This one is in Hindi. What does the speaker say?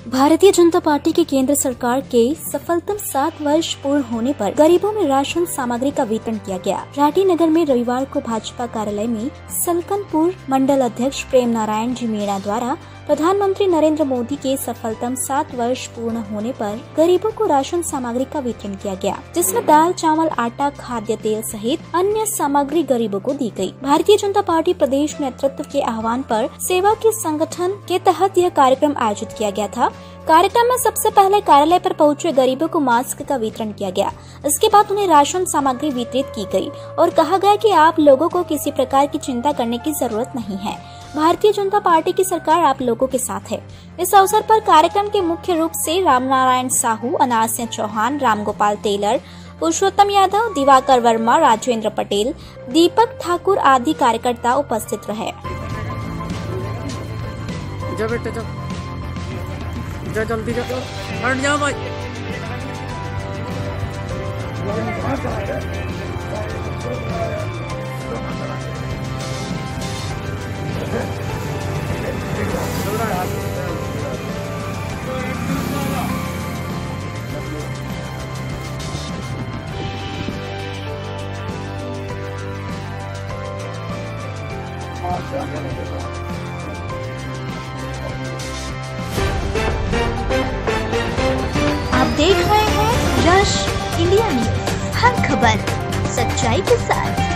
भारतीय जनता पार्टी की केंद्र सरकार के सफलतम 7 वर्ष पूर्ण होने पर गरीबों में राशन सामग्री का वितरण किया गया। राठी नगर में रविवार को भाजपा कार्यालय में सलकनपुर मंडल अध्यक्ष प्रेम नारायण जी मीणा द्वारा प्रधानमंत्री नरेंद्र मोदी के सफलतम 7 वर्ष पूर्ण होने पर गरीबों को राशन सामग्री का वितरण किया गया, जिसमें दाल, चावल, आटा, खाद्य तेल सहित अन्य सामग्री गरीबों को दी गई। भारतीय जनता पार्टी प्रदेश नेतृत्व के आह्वान पर सेवा के संगठन के तहत यह कार्यक्रम आयोजित किया गया था। कार्यक्रम में सबसे पहले कार्यालय पर पहुंचे गरीबों को मास्क का वितरण किया गया। इसके बाद उन्हें राशन सामग्री वितरित की गई और कहा गया कि आप लोगों को किसी प्रकार की चिंता करने की जरूरत नहीं है। भारतीय जनता पार्टी की सरकार आप लोगों के साथ है। इस अवसर पर कार्यक्रम के मुख्य रूप से रामनारायण साहू, अनासिया चौहान, रामगोपाल टेलर, पुरुषोत्तम यादव, दिवाकर वर्मा, राजेंद्र पटेल, दीपक ठाकुर आदि कार्यकर्ता उपस्थित रहे। जल्दी जाओ भाई। आप देख रहे हैं यश इंडिया न्यूज, हर खबर सच्चाई के साथ।